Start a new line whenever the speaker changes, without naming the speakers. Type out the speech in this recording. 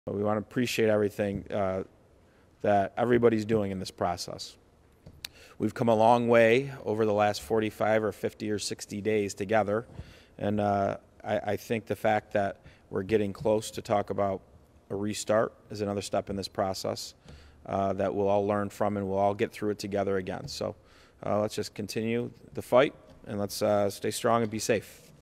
We want to appreciate everything that everybody's doing in this process. We've come a long way over the last 45 or 50 or 60 days together, and I think the fact that we're getting close to talk about a restart is another step in this process that we'll all learn from, and we'll all get through it together again. So let's just continue the fight, and let's stay strong and be safe.